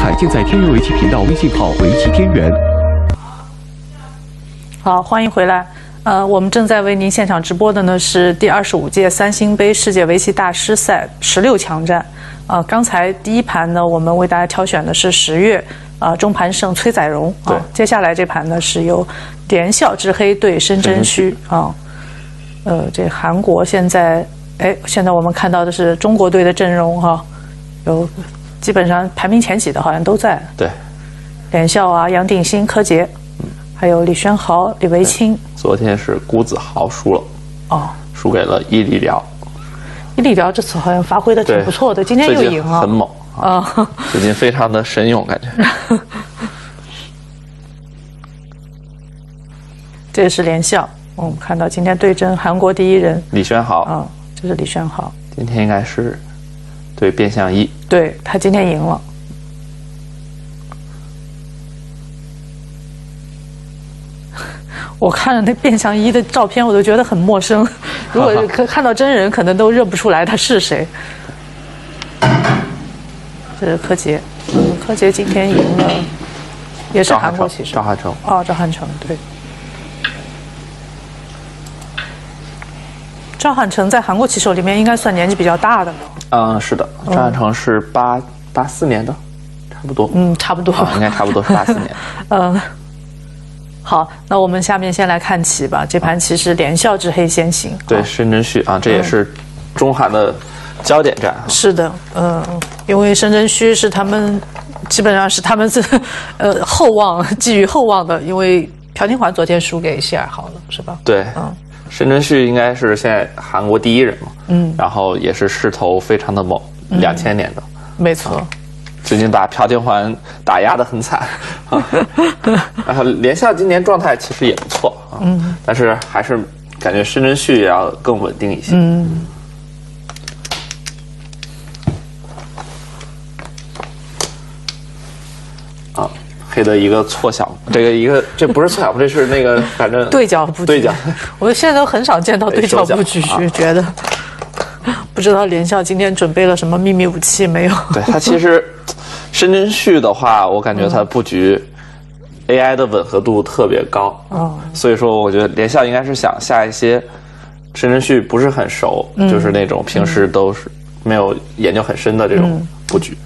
彩尽在天元围棋频道微信号围棋天元。 好，欢迎回来。我们正在为您现场直播的呢是第25届三星杯世界围棋大师赛16强战。刚才第一盘呢，我们为大家挑选的是10月中盘胜崔载荣啊。接下来这盘呢是由连笑之黑对申真虚啊。这韩国现在我们看到的是中国队的阵容哈，有基本上排名前几的好像都在。 对， 连笑啊，杨定新、柯洁。还有李轩豪、李维清。 昨天是辜子豪输了，输给了伊利辽。 伊利辽这次好像发挥的挺不错的，今天又赢了， 很猛啊！最近非常的神勇，感觉。 这是连笑，我们看到今天对阵韩国第一人李轩豪这是李轩豪， 今天应该是对卞相一， 对他今天赢了。我看了那卞相一的照片，我都觉得很陌生。如果看到真人，可能都认不出来他是谁。这是柯洁，柯洁今天赢了，也是韩国棋手赵汉成。 赵汉成对。赵汉成在韩国棋手里面应该算年纪比较大的了。 是的，赵汉成是84年的，差不多。 差不多， 应该差不多是84年。 好，那我们下面先来看棋吧。这盘棋是连笑之黑先行， 对，申真虚这也是中韩的焦点战。 是的，因为申真虚是他们，基本上是他们厚望，寄予厚望的。因为朴廷桓昨天输给谢尔豪了，是吧？ 对，申真虚应该是现在韩国第一人嘛，然后也是势头非常的猛，2000年的， 没错。 最近把朴廷桓打压得很惨，然后连笑今年状态其实也不错但是还是感觉申真虚也要更稳定一些。黑的一个错小，这不是错小步，这是那个反正对角布局。 对角， 我现在都很少见到对角布局，觉得不知道连笑今天准备了什么秘密武器没有？ 对，他其实申真虚的话，我感觉他布局 AI 的吻合度特别高所以说我觉得连笑应该是想下一些申真虚不是很熟，就是那种平时都是没有研究很深的这种布局。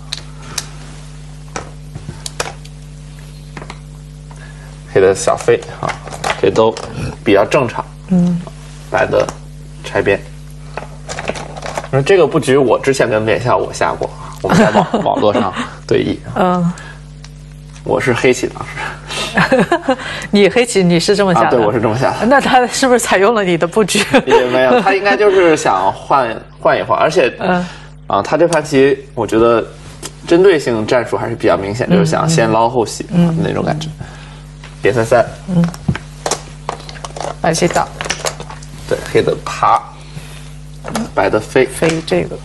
黑的小飞这都比较正常。白的拆边。这个布局我之前跟连笑我下过，我们在网络上对弈。我是黑棋当时。 你黑棋你是这么下的？ 对，我是这么下的。 那他是不是采用了你的布局？ 也没有，他应该就是想换一换，而且他这盘棋我觉得针对性战术还是比较明显，就是想先捞后洗那种感觉。点33， 白棋打， 对，黑的爬，白的飞这个，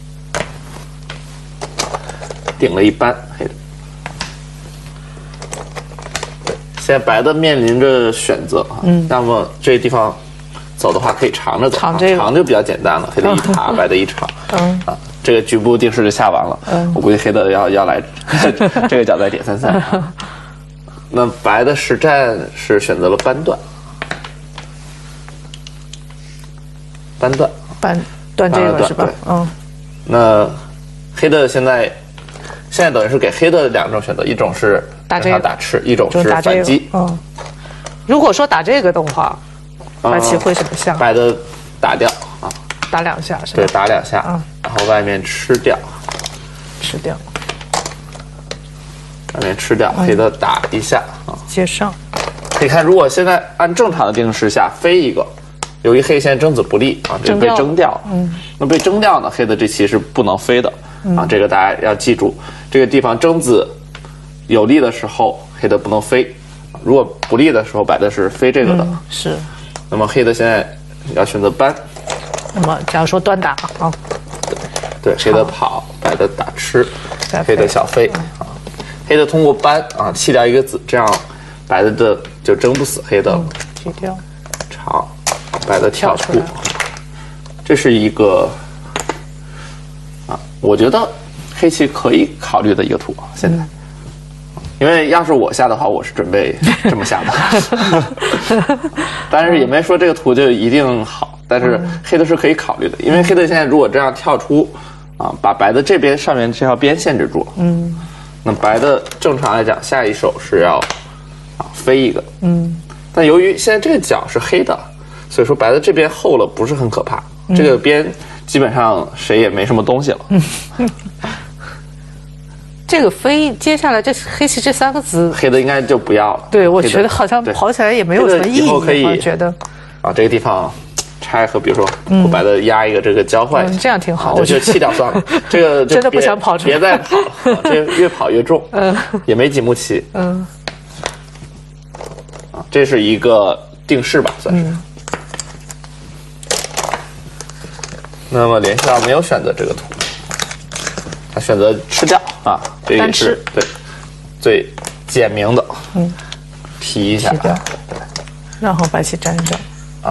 顶了一扳，黑的。对，现在白的面临着选择那么这地方走的话可以长着走，长就比较简单了，黑的一爬，白的一长，这个局部定式就下完了，我估计黑的要来这个角再点33。那白的实战是选择了扳断， 断这个是吧？ 那黑的现在等于是给黑的2种选择，一种是打这个打赤，一种是反击。 如果说打这个的话，白棋会怎么下？ 白的打掉打2下是吧？ 对，打2下，然后外面吃掉。外面吃掉，黑的打1下接上。 可以看，如果现在按正常的定式下飞一个，由于黑现在争子不利这被争掉了。那被争掉呢，黑的这棋是不能飞的这个大家要记住，这个地方争子有利的时候，黑的不能飞；如果不利的时候，白的是飞这个的。 是。 那么黑的现在要选择扳。 那么假如说端打对，黑的跑，白的打吃，黑的小飞黑的通过扳弃掉一个子，这样白的就争不死黑的。 踢掉。 长，白的跳出，这是一个我觉得黑棋可以考虑的一个图现在。 因为要是我下的话，我是准备这么下的，但是也没说这个图就一定好，但是黑的是可以考虑的，因为黑的现在如果这样跳出啊，把白的这边上面这条边限制住，那白的正常来讲下一手是要飞一个，但由于现在这个角是黑的，所以说白的这边厚了不是很可怕，这个边基本上谁也没什么东西了。 这个飞，接下来这黑棋这3个子， 黑的应该就不要了。 对，我觉得好像跑起来也没有什么意义。 我可以觉得啊，这个地方拆和比如说我白的压一个这个交换， 这样挺好。 我就弃掉算了，这个真的不想跑出来， 别再跑了，这越跑越重。也没几目棋。这是一个定式吧，算是。那么联系到没有选择这个图，他选择吃掉啊，这也是对最简明的。提一下， 然后白棋粘着啊。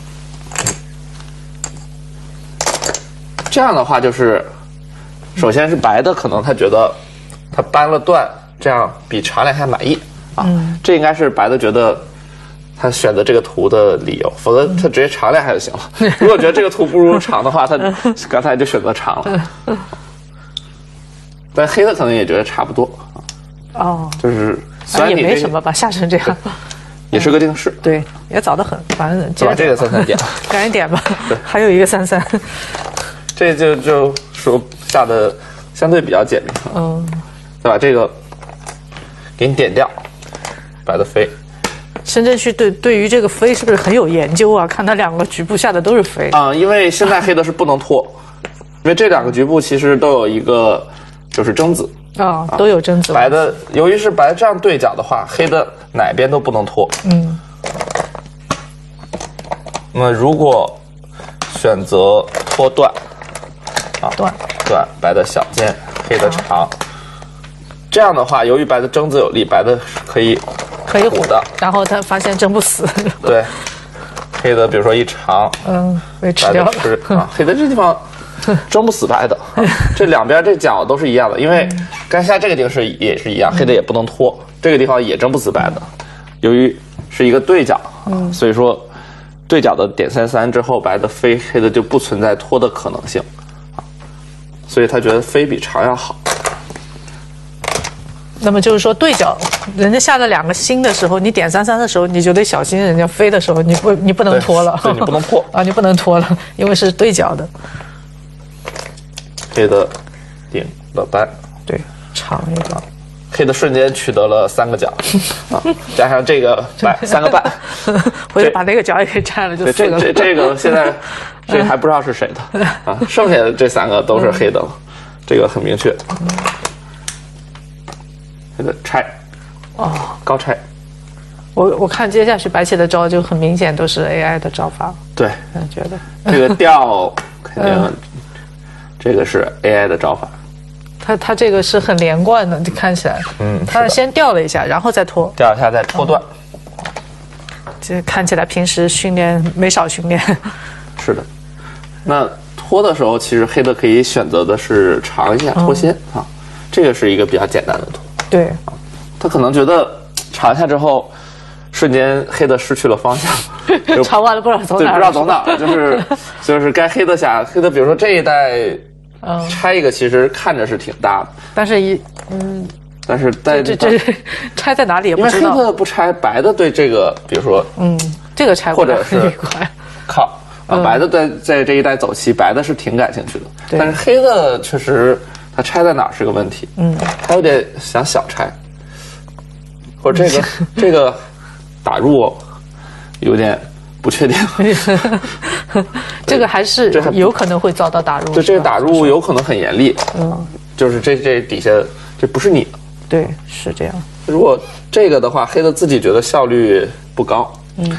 这样的话就是，首先是白的，可能他觉得他搬了段，这样比长两下满意啊。这应该是白的觉得他选择这个图的理由，否则他直接长两下就行了。如果觉得这个图不如长的话，他刚才就选择长了。但黑的可能也觉得差不多。就是虽然也没什么吧，下成这样， 也是个定式。 对，也早得很，反正把这个33点， 赶紧点吧。对，还有一个33。 这就说下的相对比较简明。再把这个给你点掉，白的飞。 申真谞对于这个飞是不是很有研究啊？看他2个局部下的都是飞因为现在黑的是不能拖，因为这2个局部其实都有一个就是争子都有争子。 白的由于是白这样对角的话，黑的哪边都不能拖。那么如果选择拖断断白的小尖，黑的长，这样的话，由于白的争子有力，白的可以虎的， 然后他发现争不死。 对，黑的比如说一长， 被吃掉了。 黑的这地方争不死白的，这两边这角都是一样的，因为刚下这个定式也是一样，黑的也不能拖，这个地方也争不死白的，由于是一个对角，所以说对角的点33之后，白的飞，黑的就不存在拖的可能性，所以他觉得飞比长要好。 那么就是说，对角人家下了2个星的时候，你点33的时候，你就得小心；人家飞的时候，你不能拖了， 对，你不能破你不能拖了，因为是对角的。 黑的顶了白， 对，长一个。 黑的瞬间取得了3个角加上这个白3个半， 回头把那个角也给占了，就4个。 这个现在这还不知道是谁的剩下的这3个都是黑的了，这个很明确。这个拆高拆。 我看接下去白棋的招就很明显都是 AI 的招法。 对， 觉得这个调肯定这个是 AI 的招法。 他这个是很连贯的，看起来。他先调了一下，然后再拖。 调一下再拖断。 这看起来平时训练没少训练。 是的。那拖的时候，其实黑的可以选择的是长一下拖先这个是一个比较简单的图。 对， 他可能觉得长一下之后，瞬间黑的失去了方向， 长完了不知道走哪， 对，不知道走哪，就是该黑的下，黑的比如说这一带，拆一个其实看着是挺大的， 但是但是在这拆在哪里也不知道， 因为黑的不拆，白的对这个，比如说这个拆或者是靠白的在这一带走棋，白的是挺感兴趣的，但是黑的确实。他拆在哪儿是个问题，他有点想小拆，或者这个打入有点不确定， 这个还是有可能会遭到打入， 对，这个打入有可能很严厉，就是这底下这不是你的， 对，是这样。 如果这个的话，黑的自己觉得效率不高，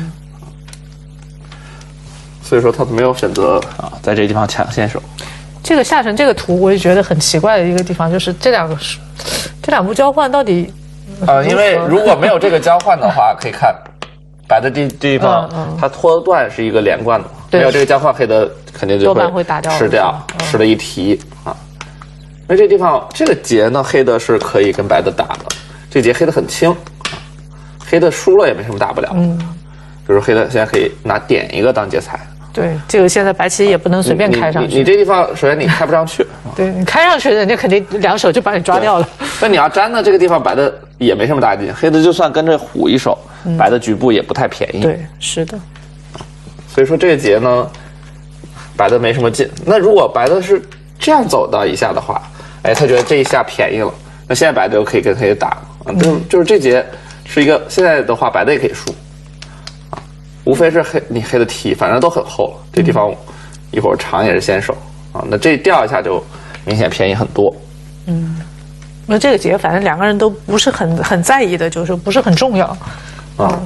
所以说他没有选择在这个地方抢先手。 这个下成这个图，我也觉得很奇怪的一个地方，就是这两步交换到底因为如果没有这个交换的话，可以看白的地方，它拖断是一个连贯的，没有这个交换，黑的肯定就会打掉吃掉，吃了一提因为这地方这个劫呢，黑的是可以跟白的打的， 这节黑的很轻，黑的输了也没什么大不了。就是黑的现在可以拿点一个当劫财。 对，这个现在白棋也不能随便开上去。 你这地方首先你开不上去， 对你开上去，人家肯定两手就把你抓掉了。 那你要粘呢，这个地方白的也没什么大劲，黑的就算跟着虎一手，白的局部也不太便宜。 对，是的。 所以说这个劫呢，白的没什么劲。那如果白的是这样走到一下的话，哎，他觉得这一下便宜了，那现在白的就可以跟黑的打。就是这节是一个现在的话，白的也可以输。无非是你黑的提，反正都很厚了。这地方一会儿长也是先手啊，那这掉一下就明显便宜很多。 那这个劫反正两个人都不是很在意的，就是不是很重要啊。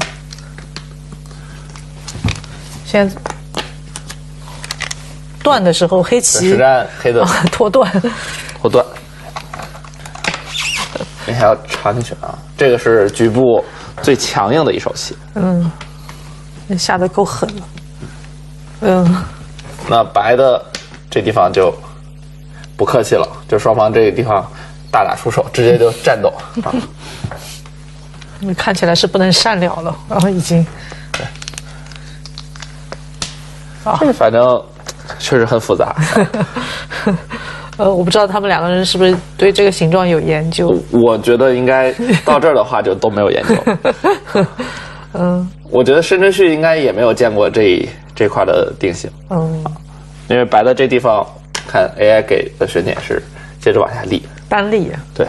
现在断的时候，黑棋实战黑的脱断， 你还要插进去啊！这个是局部最强硬的一手棋。 下的够狠了。 那白的这地方就不客气了，就双方这个地方大打出手，直接就战斗啊！ 看起来是不能善了了，然后已经。 这反正确实很复杂。 我不知道他们两个人是不是对这个形状有研究。 我觉得应该到这儿的话就都没有研究。我觉得申真谞应该也没有见过这块的定型。因为白的这地方，看 AI 给的选点是接着往下立， 单立。对。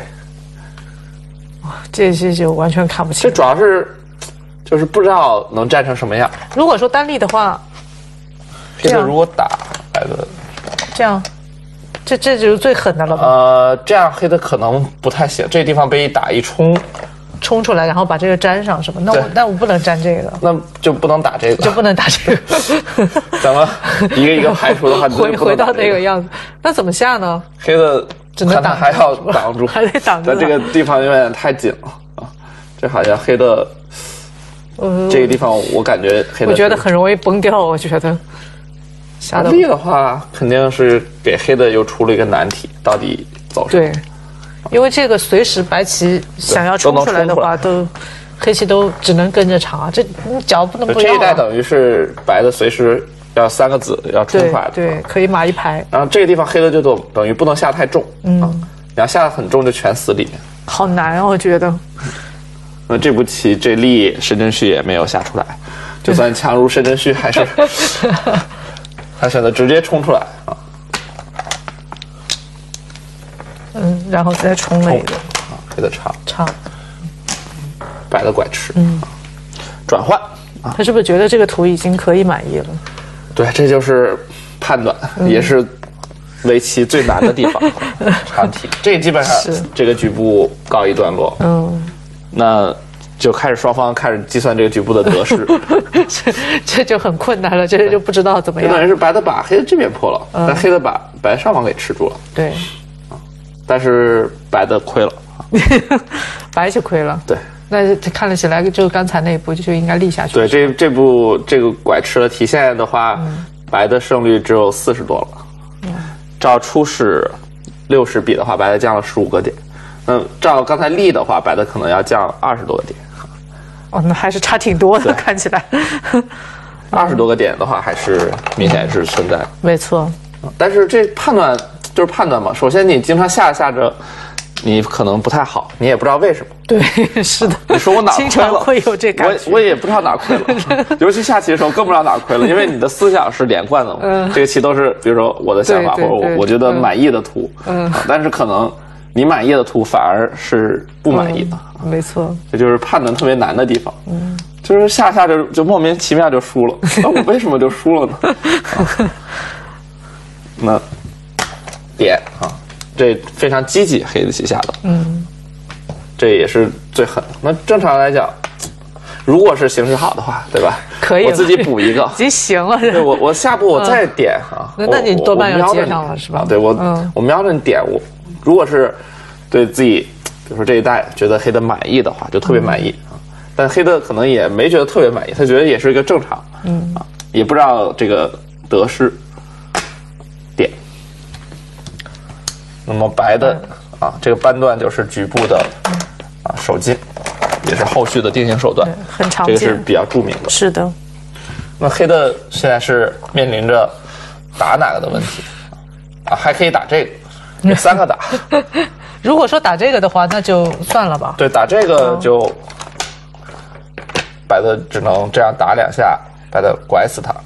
这些就完全看不清。 这主要是就是不知道能战成什么样。 如果说单立的话， 黑的如果打白的这样，这就是最狠的了吧？ 这样黑的可能不太行，这地方被一打一冲出来，然后把这个粘上什么？那我不能粘这个， 那就不能打这个， 就不能打这个。 咱们一个一个排除的话， 回到那个样子，那怎么下呢？ 黑的只能挡， 还要挡住， 还得挡住。 但这个地方有点太紧了啊！这好像黑的，这个地方我感觉黑的， 我觉得很容易崩掉。我觉得下立的话，肯定是给黑的又出了一个难题，到底走什么？ 对。因为这个随时白棋想要冲出来的话，黑棋都只能跟着长啊。这你脚不能不要。 这一带等于是白的随时要3个子要冲出来的。 对，可以马一排。 然后这个地方黑的就等于不能下太重。你要下的很重就全死里面。 好难哦，我觉得。 那这步棋这力申真谞也没有下出来，就算强如申真谞还是他选择直接冲出来啊。 然后再冲了一个黑的长，白的拐吃，转换啊， 他是不是觉得这个图已经可以满意了？ 对，这就是判断，也是围棋最难的地方。长题，这基本上这个局部告一段落。那就双方开始计算这个局部的得失， 这就很困难了，这就不知道怎么样。 等于是白的把黑的这边破了，但黑的把白上方给吃住了。 对。 但是白的亏了， 白就亏了。 对， 那看了起来就刚才那一步就应该立下去。 对，这步这个拐吃了题，现在的话，白的胜率只有40多了。照初始60比的话，白的降了15个点。照刚才立的话，白的可能要降20多个点。 那还是差挺多的，看起来。 20多个点的话，还是明显是存在的。 没错。 但是这判断。就是判断嘛，首先你经常下着，你可能不太好，你也不知道为什么。 对，是的。 你说我哪亏了？ 经常会有这感觉。 我也不知道哪亏了，尤其下棋的时候更不知道哪亏了，因为你的思想是连贯的嘛。这个棋都是比如说我的想法或者我觉得满意的图，但是可能你满意的图反而是不满意的。 没错， 这就是判断特别难的地方。就是下着就莫名其妙就输了，那我为什么就输了呢？那。点啊，这非常积极，黑的棋下的，这也是最狠的。那正常来讲，如果是形势好的话，对吧？ 可以， 我自己补一个， 已经行了。 对，我下步我再点啊， 那你多半要接上了是吧？ 对我瞄着你点，我如果是对自己，比如说这一代觉得黑的满意的话，就特别满意啊。但黑的可能也没觉得特别满意，他觉得也是一个正常，也不知道这个得失。那么白的这个扳断就是局部的手劲，也是后续的定型手段， 很常见， 这个是比较著名的。 是的。 那黑的现在是面临着打哪个的问题啊？还可以打这个，有3个打。 如果说打这个的话，那就算了吧。 对，打这个就白的只能这样打2下，白的拐死他。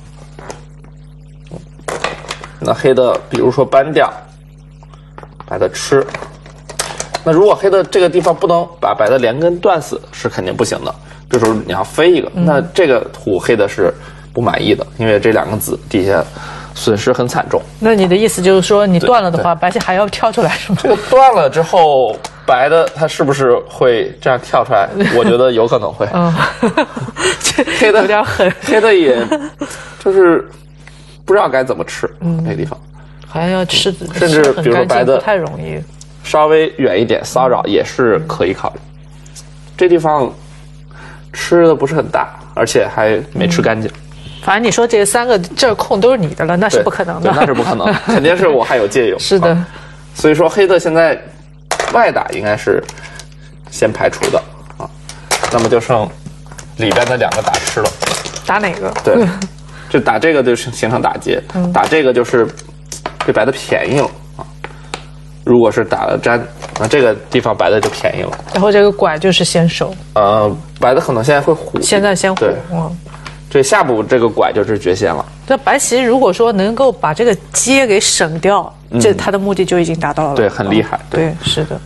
那黑的比如说搬掉，白的吃。那如果黑的这个地方不能把白的连根断死，是肯定不行的。这时候你要飞一个，那这个图黑的是不满意的，因为这2个子底下损失很惨重。 那你的意思就是说，你断了的话，白棋还要跳出来是吗？ 这个断了之后，白的它是不是会这样跳出来？我觉得有可能会。黑的有点狠， 黑的也就是不知道该怎么吃，那个地方还要吃， 甚至比如说白的不太容易， 稍微远一点骚扰也是可以考虑。这地方吃的不是很大，而且还没吃干净。 反正你说这3个这儿空都是你的了，那是不可能的。 对，那是不可能，肯定是我还有借用。 是的， 所以说黑的现在外打应该是先排除的啊，那么就剩里边的2个打吃了。 打哪个？ 对，就打这个就是形成打劫，打这个就是对白的便宜了啊。如果是打了粘，那这个地方白的就便宜了。 然后这个拐就是先手。 白的可能现在会虎。 现在先虎。 对，这下步这个拐就是绝先了。 这白棋如果说能够把这个接给省掉，这他的目的就已经达到了。 对，很厉害。 对，是的。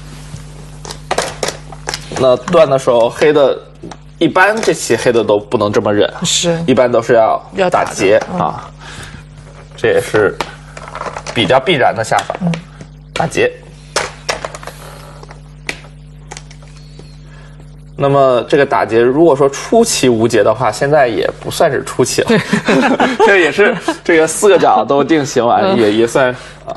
那断的时候，黑的一般这棋黑的都不能这么忍， 是， 一般都是要打劫啊，这也是比较必然的下法，打劫。那么这个打劫，如果说初期无劫的话，现在也不算是初期了，这也是这个4个角都定型完，也算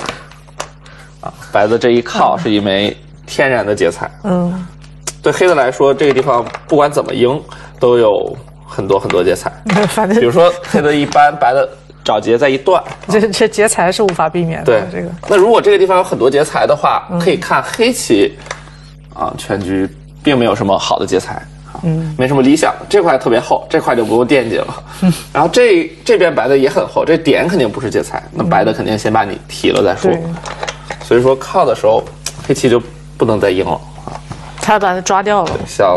白的这一靠是一枚天然的劫材。对黑的来说，这个地方不管怎么赢，都有很多劫材。 反正比如说黑的一般，白的找劫再一断， 这劫材是无法避免的。 对， 这个。 那如果这个地方有很多劫材的话，可以看黑棋全局并没有什么好的劫材，没什么理想。这块特别厚，这块就不用惦记了。然后这边白的也很厚，这点肯定不是劫材，那白的肯定先把你提了再说。所以说靠的时候，黑棋就不能再赢了。 他把它抓掉了。 像，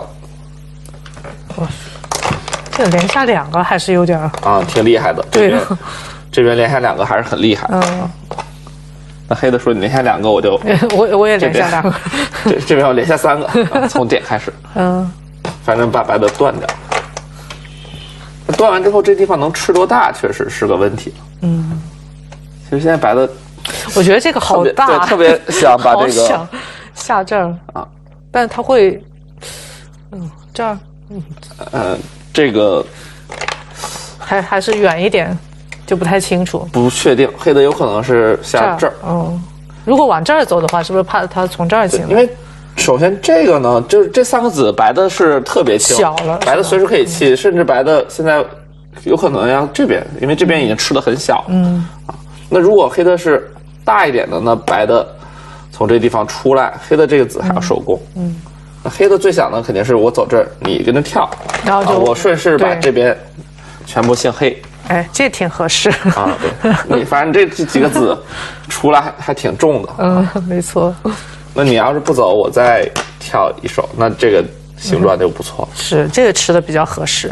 这连下2个还是有点挺厉害的。 对， 这边连下2个还是很厉害。那黑的说你连下2个， 我也连下2个。 这边我连下3个，从点开始。反正把白的断掉。断完之后，这地方能吃多大，确实是个问题。其实现在白的， 我觉得这个好大， 对，特别想把这个想下这儿但是他会，这儿， 这个还是远一点，就不太清楚。 不确定，黑的有可能是下这儿。 如果往这儿走的话，是不是怕他从这儿进来？ 因为首先这个呢，就是这3个子，白的是特别轻， 小了， 白的随时可以弃，甚至白的现在有可能要这边，因为这边已经吃的很小。那如果黑的是大一点的，那白的从这地方出来，黑的这个子还要守攻。那黑的最想的肯定是我走这儿，你跟着跳， 然后就我顺势把这边全部姓黑。 哎，这挺合适对，你反正这几个子出来还挺重的。 没错。 那你要是不走，我再跳一手，那这个形状就不错。 是这个吃的比较合适。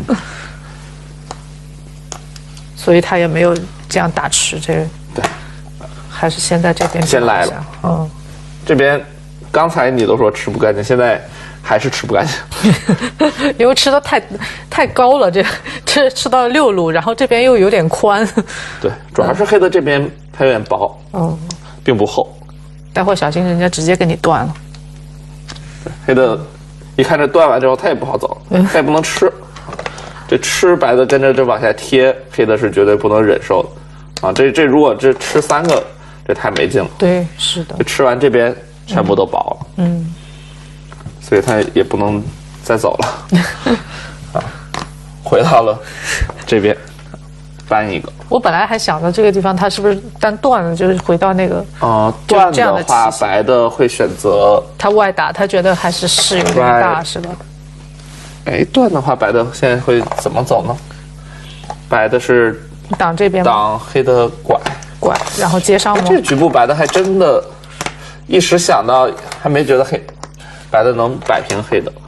所以他也没有这样打吃这个。 对。 还是先在这边先来了。这边刚才你都说吃不干净，现在还是吃不干净， 因为吃的太高了，这吃到6路，然后这边又有点宽。 对，主要是黑的这边它有点薄，并不厚。 待会小心人家直接给你断了。 黑的一看这断完之后，它也不好走，它也不能吃。这吃白的跟着这往下贴，黑的是绝对不能忍受的。这如果这吃3个。这太没劲了。 对，是的。 吃完这边全部都薄了，所以他也不能再走了，回到了这边。 搬一个。 我本来还想着这个地方它是不是单断了，就是回到那个断的话，白的会选择它外打，他觉得还是势有点大，是吧？ 哎，断的话，白的现在会怎么走呢？白的是挡这边吗？ 挡黑的拐， 然后接上吗？ 这个局部白的还真的，一时想到，还没觉得白的能摆平黑的。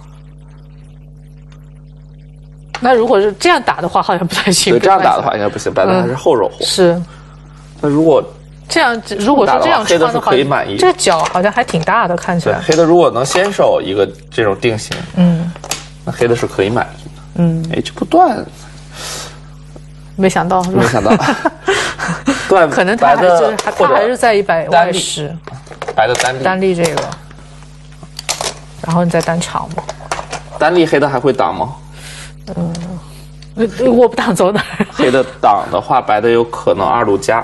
那如果是这样打的话，好像不太行。 对，这样打的话应该不行，白的还是后肉活。 是。 那如果这样，如果是这样穿的话， 可以满意。 这个角好像还挺大的，看起来。 黑的如果能先手一个这种定型，那黑的是可以满意的。哎，这不断， 没想到， 没想到，断可能他还是在100外10， 白的单立这个，然后你再单长嘛。 单立黑的还会挡吗？ 我不挡走哪儿？ 黑的挡的话，白的有可能2路加，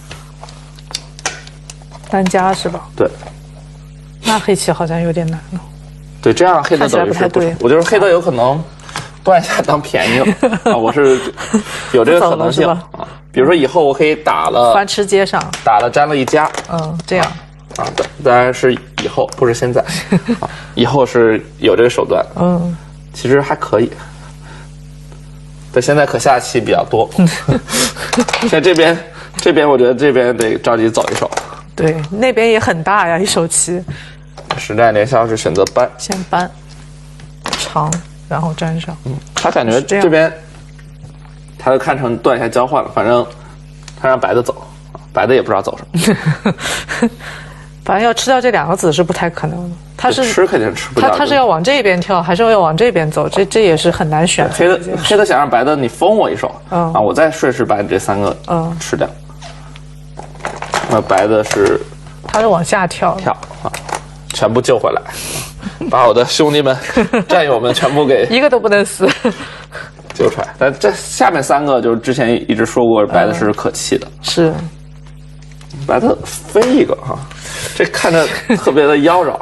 单加是吧？ 对。 那黑棋好像有点难了。 对，这样黑的等于是不，我觉得黑的有可能断一下当便宜了我是有这个可能性啊。比如说以后我可以打了翻吃接上， 打了粘了1加， 这样当然是以后，不是现在以后是有这个手段，其实还可以。对，现在可下棋比较多，像这边我觉得这边得着急走一手。 对，那边也很大呀，一手棋。 实战连消是选择搬， 先搬长，然后粘上。 他感觉这边，他就看成断一下交换了，反正他让白的走，白的也不知道走什么。 反正要吃掉这2个子是不太可能的。他是吃肯定吃不掉， 他是要往这边跳，还是要往这边走？这也是很难选。 黑的想让白的你封我一手，我再顺势把你这3个吃掉。那白的是， 他是往下跳全部救回来，把我的兄弟们、战友们全部给一个都不能死救出来。但这下面3个就是之前一直说过，白的是可弃的， 是白的飞一个这看着特别的妖娆，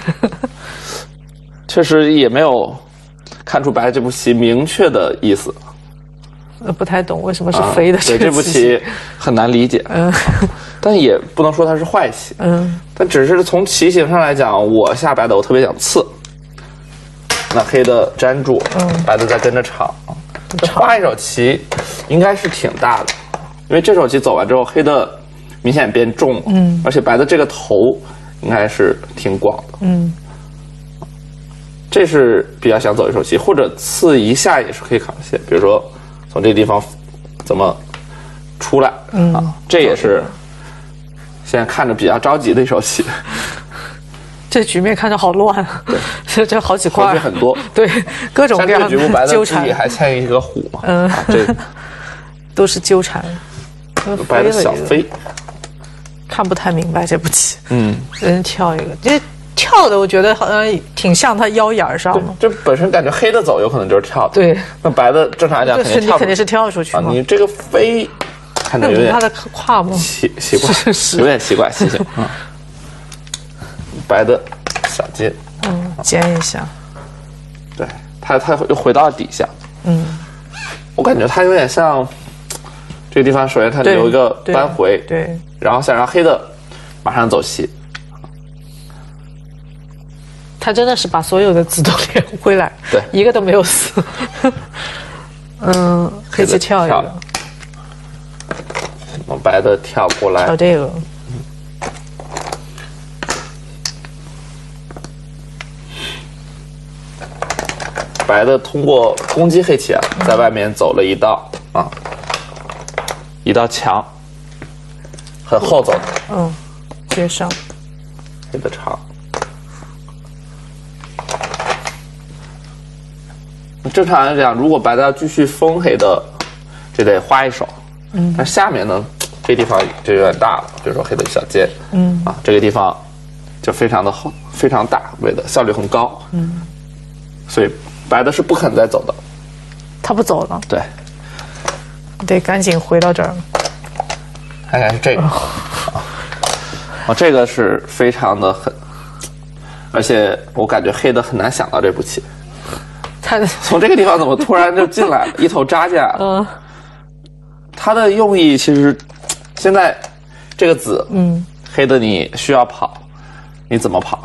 确实也没有看出白的这步棋明确的意思。 不太懂为什么是飞的。 对，这步棋很难理解。但也不能说它是坏棋。但只是从棋形上来讲，我下白的我特别想刺，那黑的粘住，白的再跟着长。这花一手棋应该是挺大的，因为这手棋走完之后，黑的明显变重了，而且白的这个头应该是挺广的。这是比较想走一手棋，或者刺一下也是可以扛线，比如说从这个地方怎么出来这也是现在看着比较着急的一手棋。 这局面看着好乱，这好几块， 很多， 对，各种各样的局部白的自己还欠一个虎嘛，这都是纠缠。 白的小飞， 看不太明白这步棋。人跳一个，这跳的我觉得好像挺像他腰眼上的。 这本身感觉黑的走有可能就是跳的， 对。 那白的正常来讲肯定是跳出去嘛。 你这个飞看着有点他的胯吗？ 奇怪，有点奇怪，习性。白的小尖， 尖一下， 对，他又回到底下，我感觉他有点像这个地方，首先他留一个扳回， 对， 然后想让黑的马上走棋， 他真的是把所有的子都连回来， 对， 一个都没有死。黑棋跳一个， 白的跳过来， 跳这个。 白的通过攻击黑棋在外面走了一道一道墙，很厚走的， 接上， 黑的长。正常来讲，如果白的要继续封黑的，这得花一手，但下面呢，这地方就有点大了，比如说黑的小尖，这个地方就非常的厚，非常大，为的效率很高，所以白的是不肯再走的， 他不走了， 对， 得赶紧回到这儿。 看看是这个，这个是非常的狠，而且我感觉黑的很难想到这步棋。从这个地方怎么突然就进来了，一头扎进来了？ 它的用意其实现在这个子，黑的你需要跑，你怎么跑？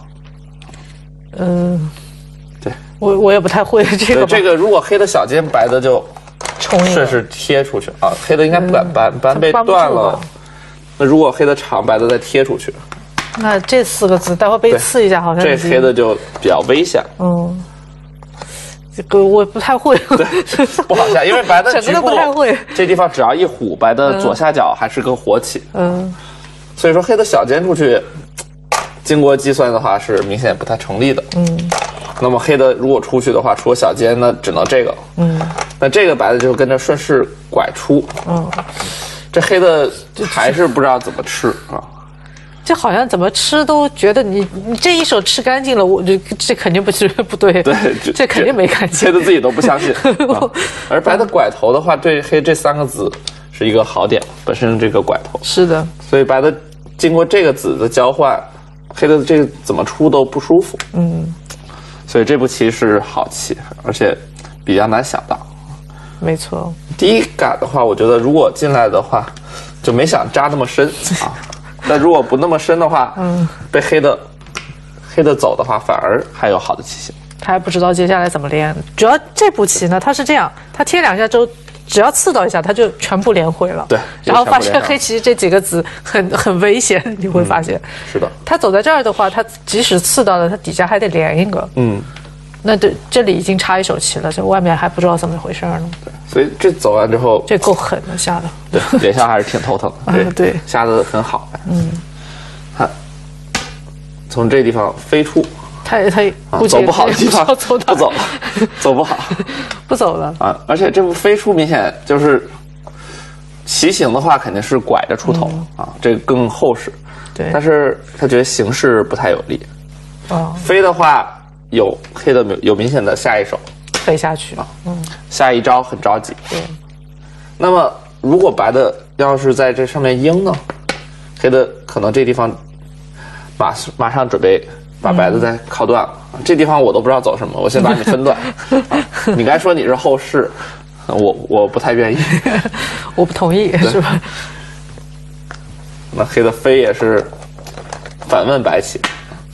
对， 我也不太会这个。 这个如果黑的小尖，白的就顺势贴出去啊。黑的应该不敢搬被断了。那如果黑的长，白的再贴出去， 那这4个子待会被刺一下，好像这黑的就比较危险。 这个我不太会， 对，不好下，因为白的整个都不太会。 这地方只要一虎，白的左下角还是个活起。所以说黑的小尖出去，经过计算的话是明显不太成立的。那么黑的如果出去的话，除了小尖，那只能这个。那这个白的就跟着顺势拐出。这黑的还是不知道怎么吃啊。 这好像怎么吃都觉得你这一手吃干净了，我这肯定不对，这肯定没干净， 黑的自己都不相信。而白的拐头的话，对黑这3个子是一个好点，本身这个拐头是的， 所以白的经过这个子的交换，黑的这个怎么出都不舒服。所以这步棋是好棋，而且比较难想到。 没错， 第一感的话，我觉得如果进来的话，就没想扎那么深啊。但如果不那么深的话，被黑的走的话，反而还有好的棋形。 他还不知道接下来怎么连，主要这步棋呢，他是这样，他贴2下之后，只要刺到一下，他就全部连回了。 对， 然后发现黑棋这几个子很危险，你会发现。 是的。 他走在这儿的话，他即使刺到了，他底下还得连一个。那这里已经插一手棋了，这外面还不知道怎么回事呢。 对，所以这走完之后， 这够狠的下的。 对，脸上还是挺头疼的。 对， 下的很好。看，从这地方飞出， 他走不好的地方不走，走不好， 不走了啊！而且这步飞出明显就是棋形的话，肯定是拐着出头啊，这个更厚实。 对， 但是他觉得形势不太有利。飞的话。有黑的有明显的下一手飞下去下一招很着急。 对， 那么如果白的要是在这上面应呢，黑的可能这地方马上准备把白的再靠断了。这地方我都不知道走什么，我先把你分断。你该说你是后势，我不太愿意， 我不同意，是吧？ 那黑的飞也是反问白棋。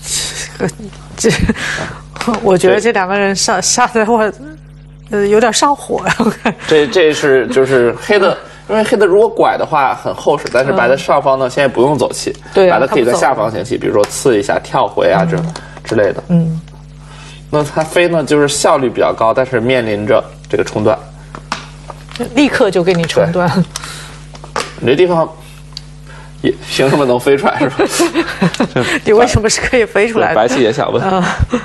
我觉得这2个人下的话，有点上火呀。 这是就是黑的，因为黑的如果拐的话很厚实，但是白的上方呢现在不用走棋，白的可以在下方行棋，比如说刺一下、跳回啊之类的。那它飞呢就是效率比较高，但是面临着这个冲断， 立刻就给你冲断。 你这地方也凭什么能飞出来是吧？ 你为什么是可以飞出来的？ 白棋也想问。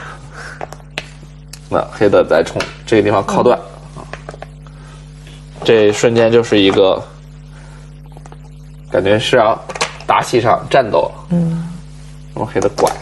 那黑的再冲这个地方靠断，这瞬间就是一个感觉是要大气上战斗。那么黑的拐，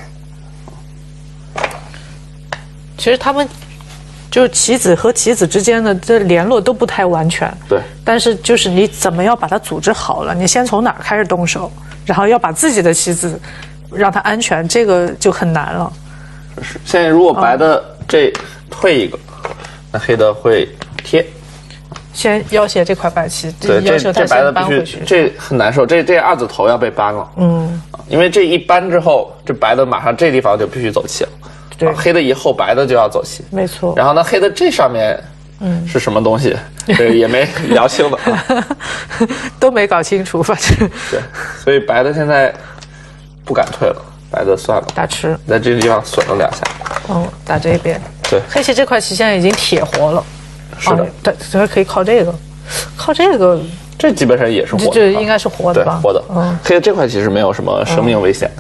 其实他们就是棋子和棋子之间的这联络都不太完全。 对， 但是就是你怎么要把它组织好了，你先从哪儿开始动手，然后要把自己的棋子让它安全，这个就很难了。 是，现在如果白的这退一个，那黑的会贴。 先要挟这块白棋， 对，这白的必须，这很难受，这2字头要被搬了。因为这一搬之后，这白的马上这地方就必须走棋了。 对， 黑的一后，白的就要走棋。 没错。 然后呢，黑的这上面，是什么东西？这也没聊清的， 都没搞清楚，反正。 对，所以白的现在不敢退了，白的算了， 打吃， 在这个地方损了2下。 打这边。 对， 黑棋这块棋现在已经铁活了。 是的， 对，可以靠这个， 这基本上也是活的， 这应该是活的吧？ 活的。黑的这块其实没有什么生命危险的。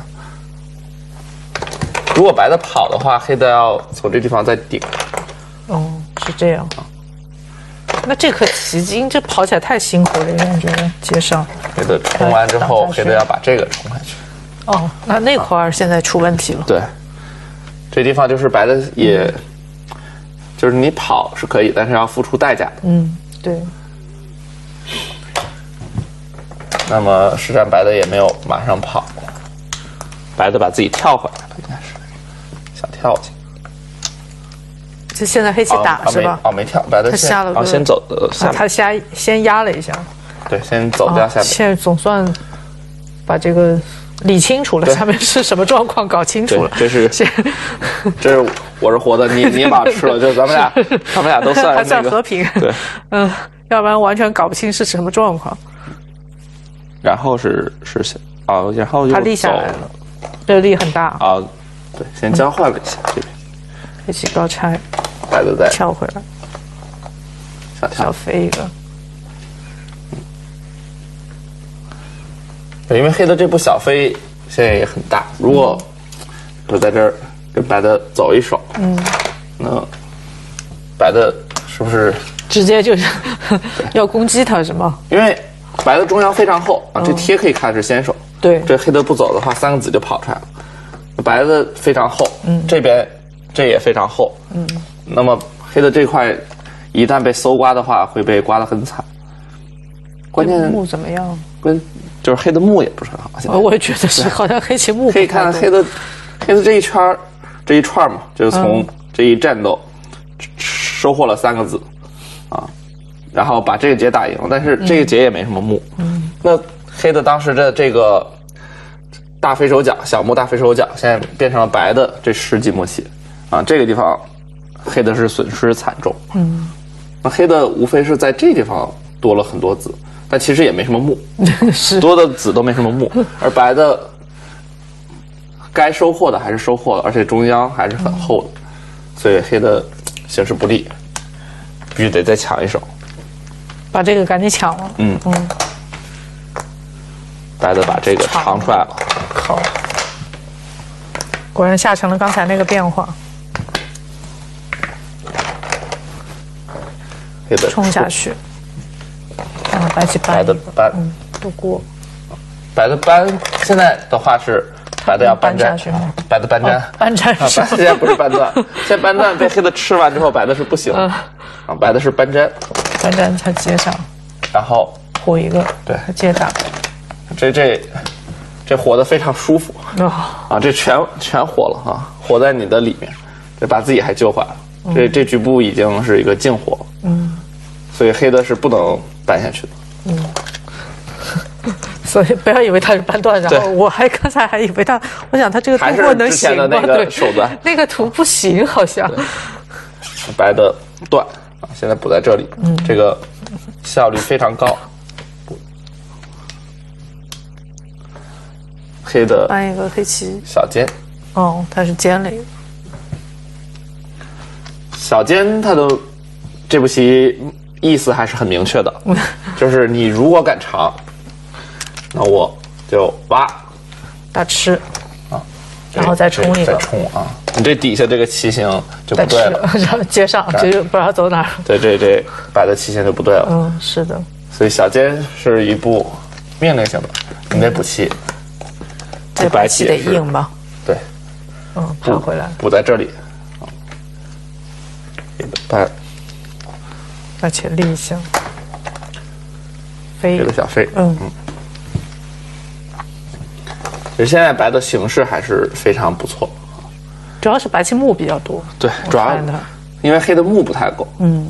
如果白的跑的话，黑的要从这地方再顶。 是这样。那这颗棋筋这跑起来太辛苦了，我觉得接上。 黑的冲完之后，黑的要把这个冲下去。 那块现在出问题了。 对，这地方就是白的也。就是你跑是可以，但是要付出代价的。 对。 那么实战白的也没有马上跑，白的把自己跳回来了，应该是想跳去。 这现在黑棋打是吧？ 没跳，白的他下了先走的下面。 他先压了一下。 对，先走掉下面。 现在总算把这个理清楚了，下面是什么状况搞清楚了。 这是我是活的，你把吃了，就是咱们俩都算还算和平。 对， 要不然完全搞不清是什么状况。 然后然后他立下来了，这力很大啊。对，先交换了一下这边， 黑棋高拆， 白的再跳回来，小飞一个。 因为黑的这步小飞现在也很大，如果我在这儿跟白的走一手，那白的是不是直接就是要攻击他是吗？ 因为白的中央非常厚啊，这贴可以看是先手。 对， 这黑的不走的话，3个子就跑出来了。白的非常厚，这边这也非常厚，那么黑的这块一旦被搜刮的话，会被刮得很惨。关键目怎么样？ 就是黑的目也不是很好。现在我也觉得是，好像黑棋目可以看黑的这一圈这一串嘛，就是从这一战斗收获了3个子啊，然后把这个劫打赢了，但是这个劫也没什么目。那黑的当时的这个大飞手脚，小目大飞手脚，现在变成了白的这10几目棋啊，这个地方黑的是损失惨重。那黑的无非是在这地方多了很多子，但其实也没什么目，多的子都没什么目，而白的该收获的还是收获了，而且中央还是很厚的，所以黑的形势不利，必须得再抢一手， 把这个赶紧抢了。 白的把这个长出来了， 好，果然下成了刚才那个变化， 黑的冲下去，白棋白的搬， 不过， 白的搬现在的话是白的要搬粘，白的搬粘， 搬粘是现在不是搬断，现在搬断被黑的吃完之后，白的是不行，白的是搬粘， 搬粘才接上， 然后活一个， 对， 接打。 这活得非常舒服啊！这全活了啊，活在你的里面，这把自己还救回来了。这局部已经是一个净活了，所以黑的是不能搬下去的。 所以不要以为他是搬断，然后我刚才还以为我想他这个图不能行吗？ 那个手段， 那个图不行，好像。 白的断啊，现在补在这里，这个效率非常高。黑的搬一个黑棋小尖， 它是尖了一个小尖，它的这步棋意思还是很明确的，就是你如果敢长，那我就挖大吃啊，然后再冲一个， 再冲啊，你这底下这个棋形就不对了， 然后接上就不知道走哪儿。 对，这白的棋形就不对了。 是的， 所以小尖是一步命令性的，你得补棋。 这白棋得硬吧？ 对， 爬回来， 补在这里， 而且立一下，飞这个小飞，其实现在白的形势还是非常不错， 主要是白棋目比较多。 对，主要因为黑的目不太够。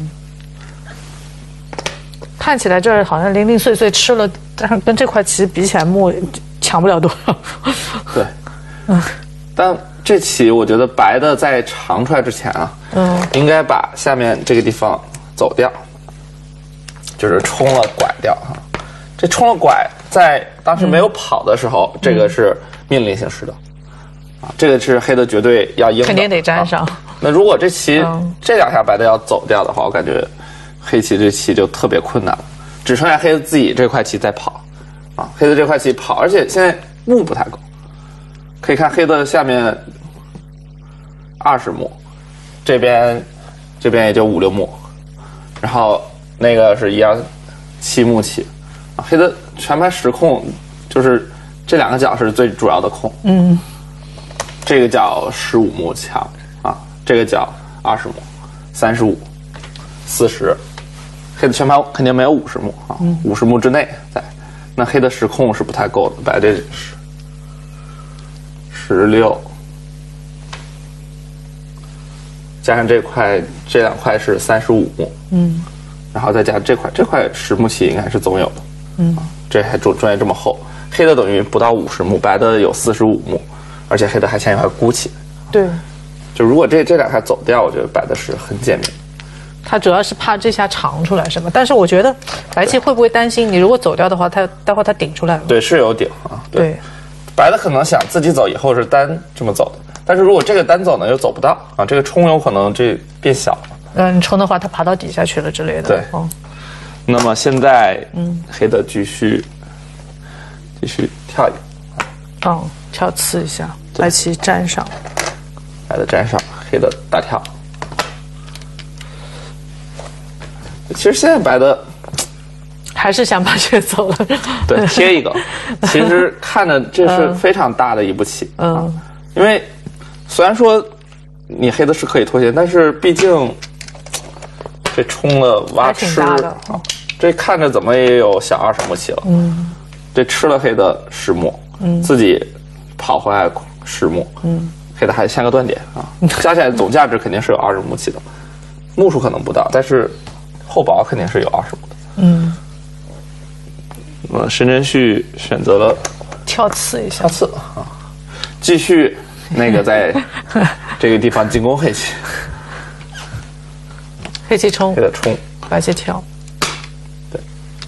看起来这儿好像零零碎碎吃了，但是跟这块棋比起来，目强不了多少。 对，但这棋我觉得白的在长出来之前啊，应该把下面这个地方走掉，就是冲了拐掉哈。这冲了拐，在当时没有跑的时候，这个是命令性失的，这个是黑的绝对要赢的， 肯定得粘上。 那如果这棋这2下白的要走掉的话，我感觉黑棋这棋就特别困难了，只剩下黑的自己这块棋在跑。黑的这块棋跑，而且现在目不太够，可以看黑的下面20目，这边也就5、6目，然后那个是7目棋，黑的全盘实控，就是这2个角是最主要的控，这个角15目强啊，这个角20目、35、40，黑的全盘肯定没有50目啊，50目之内在。那黑的实控是不太够的，白这16，加上这2块是35目，然后再加这块10目棋应该是总有的， 这还中间这么厚，黑的等于不到50目，白的有45目，而且黑的还前一块鼓起。 对， 就如果这两块走掉，我觉得白的是很简明。 他主要是怕这下长出来是吧？但是我觉得白棋会不会担心你如果走掉的话，待会他顶出来了？ 对，是有顶啊。对，白的可能想自己走以后是单这么走的，但是如果这个单走呢又走不到啊，这个冲有可能这变小了。 你冲的话，它爬到底下去了之类的。 对，那么现在黑的继续跳一个， 跳刺一下，白棋粘上， 白的粘上，黑的大跳。其实现在白的还是想把这个走了， 对，贴一个。其实看着这是非常大的一步棋，因为虽然说你黑的是可以脱先，但是毕竟这冲了挖吃这看着怎么也有小20目棋了，这吃了黑的10目，自己跑回来10目，黑的还欠个断点啊，加起来总价值肯定是有20目棋的，目数可能不到，但是厚薄肯定是有20目的。申真谞选择了跳刺一下， 跳刺啊，继续那个在这个地方进攻黑棋， 黑棋冲， 黑的冲， 白棋跳， 对，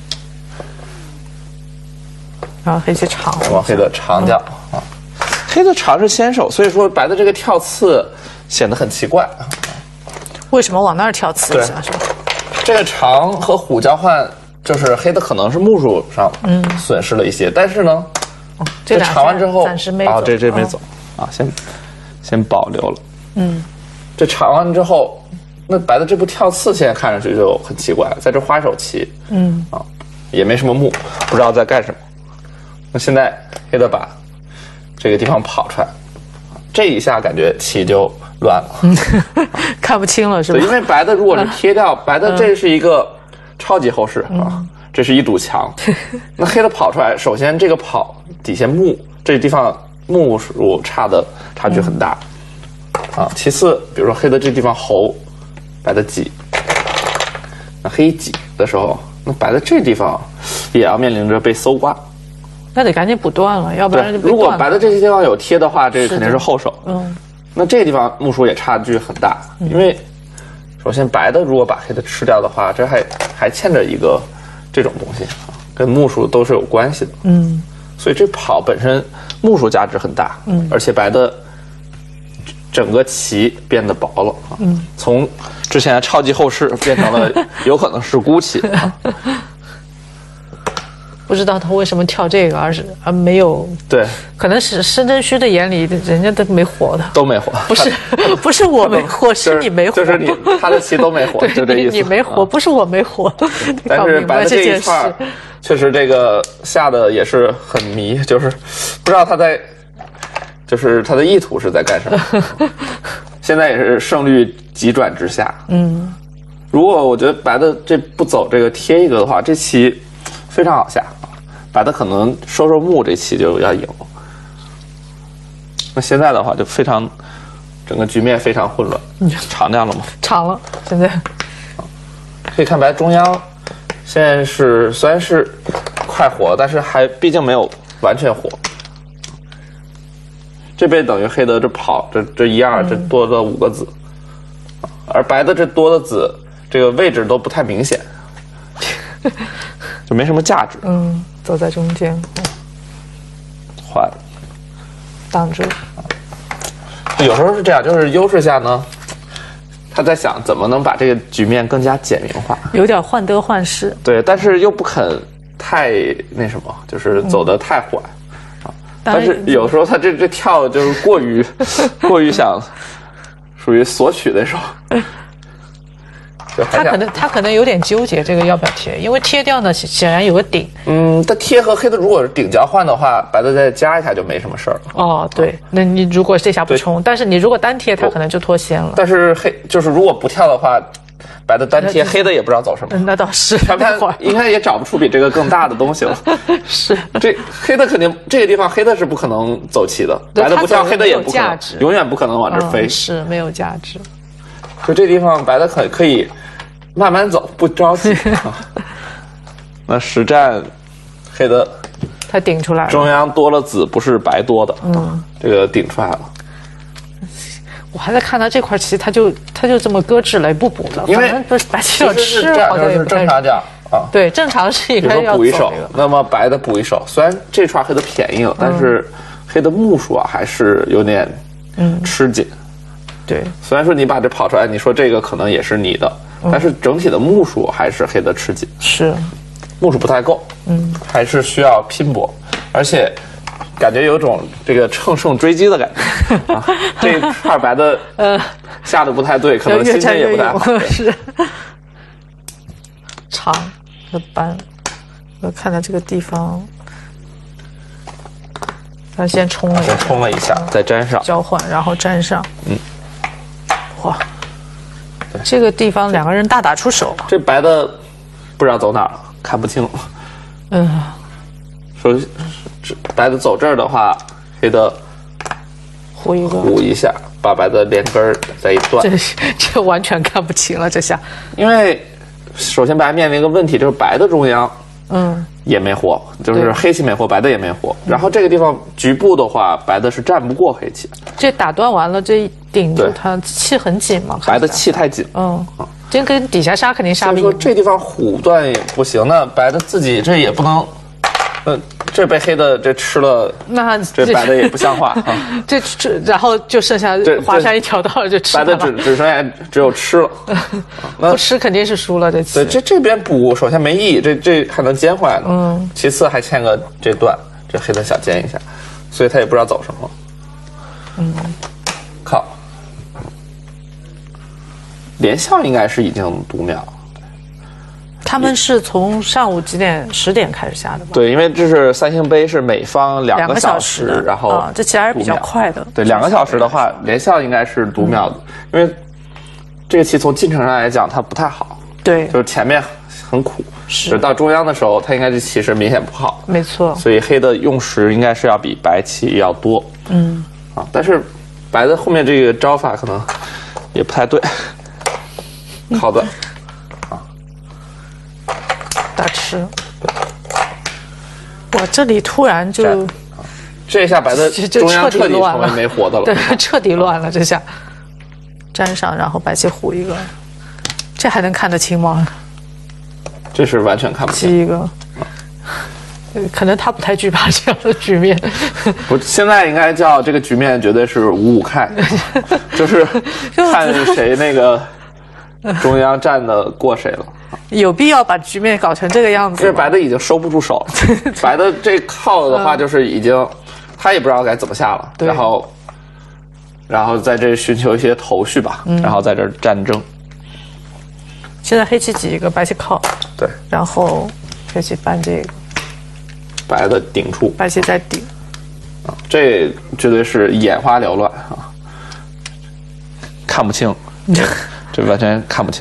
然后黑棋长， 往黑的长掉啊，黑的长是先手，所以说白的这个跳刺显得很奇怪。 为什么往那儿跳刺一下？是吧？ 这个长和虎交换，就是黑的可能是目数上损失了一些，但是呢，这长完之后暂时没走， 这没走啊，先保留了。这长完之后，那白的这步跳刺现在看上去就很奇怪了，在这花手棋，也没什么目，不知道在干什么。那现在黑的把这个地方跑出来，这一下感觉棋就乱了， 看不清了是吧？ 对，因为白的如果是贴掉，白的这是一个超级后势啊，这是一堵墙。那黑的跑出来，首先这个跑底下目这地方目数差距很大啊。其次，比如说黑的这地方侯，白的挤，那黑一挤的时候，那白的这地方也要面临着被搜刮。 那得赶紧补断了，要不然就被如果白的这些地方有贴的话，这个肯定是后手。那这个地方目数也差距很大，因为首先白的如果把黑的吃掉的话，这还欠着一个这种东西啊，跟目数都是有关系的。所以这跑本身目数价值很大，而且白的整个棋变得薄了啊，从之前的超级后势变成了有可能是孤棋啊。 不知道他为什么跳这个，而没有对， 可能是申真谞的眼里，人家都没活的， 都没活， 不是我没活，是你没活， 就是他的棋都没活，就这意思。 你没活，不是我没活。 但是白的这一串确实这个下的也是很迷，就是不知道他在，就是他的意图是在干什么。现在也是胜率急转直下。如果我觉得白的这不走这个贴一个的话，这棋非常好下，白的可能收目这棋就要赢了。那现在的话就非常，整个局面非常混乱。长掉了吗？ 长了，现在可以看白中央，现在是虽然是快活，但是还毕竟没有完全活。这边等于黑的这跑这一二这多了5个子，而白的这多的子这个位置都不太明显。就没什么价值。 走在中间， 坏了， 挡住。 有时候是这样，就是优势下呢，他在想怎么能把这个局面更加简明化， 有点患得患失。 对，但是又不肯太那什么，就是走得太缓啊。但是有时候他这跳就是过于想，属于索取那种。 他可能有点纠结这个要不要贴，因为贴掉呢显然有个顶。 但贴和黑的如果是顶交换的话，白的再加一下就没什么事儿了。 对，那你如果这下不冲，但是你如果单贴，他可能就脱先了。 但是黑就是如果不跳的话，白的单贴，黑的也不知道走什么。 那倒是， 他应该也找不出比这个更大的东西了。 是， 这黑的肯定这个地方黑的是不可能走棋的，白的不跳，黑的也不可能，永远不可能往这飞。 是没有价值。 就这地方白的可以慢慢走，不着急。那实战黑的它顶出来了， 中央多了子，不是白多的，这个顶出来了。 我还在看它这块棋，它就这么搁置了，也不补了， 因为反正不是白棋要吃，好像也是正常讲啊。 对，正常是应该要补一手，那么白的补一手，虽然这串黑的便宜了，但是黑的目数啊还是有点吃紧。 对， 虽然说你把这跑出来，你说这个可能也是你的，但是整体的目数还是黑的吃紧， 是目数不太够，还是需要拼搏，而且感觉有种这个乘胜追击的感觉啊。这块白的下的不太对，可能心情也不太好。 是长的扳，我看到这个地方，他先冲了一下， 先冲了一下，再粘上交换，然后粘上。哇，这个地方两个人大打出手。 这白的不知道走哪儿了，看不清。说白的走这儿的话，黑的糊一个， 糊一下，把白的连根再一断。 这完全看不清了，这下。 因为首先白面临一个问题，就是白的中央，也没活，就是黑棋没活，白的也没活。然后这个地方局部的话，白的是战不过黑棋。 这打断完了，这一顶住它气很紧嘛， 白的气太紧。 这跟底下杀肯定杀不赢。 所以说这地方虎断也不行，那白的自己这也不能。这被黑的这吃了， 那这白的也不像话啊！ 这然后就剩下华山一条道了，就吃白的只剩下只有吃了， 不吃肯定是输了。 对，这边补首先没意义，这还能尖回来呢。其次还欠个这段，这黑的小尖一下，所以他也不知道走什么。靠，连笑应该是已经读秒。 他们是从上午几点10点开始下的吧？ 对，因为这是三星杯，是每方2个小时，然后这其实还是比较快的。 对，2个小时的话，连笑应该是读秒的，因为这个棋从进程上来讲它不太好。 对， 就是前面很苦，是到中央的时候，它应该这棋是明显不好。 没错。所以黑的用时应该是要比白棋要多。但是白的后面这个招法可能也不太对，靠断。 大吃，哇！这里突然就， 这一下白的中央彻底成为没活的了， 对，彻底乱了。这下粘上，然后白棋糊一个，这还能看得清吗？ 这是完全看不清。 一个，可能他不太惧怕这样的局面。 不，现在应该叫这个局面绝对是5-5开，就是看谁那个中央站的过谁了。 有必要把局面搞成这个样子？ 这白的已经收不住手了，白的这靠的话就是已经，他也不知道该怎么下了，然后在这寻求一些头绪吧，然后在这战争。 现在黑棋挤一个，白棋靠， 对， 然后黑棋搬这个， 白的顶处， 白棋再顶， 这绝对是眼花缭乱啊，看不清，这完全看不清。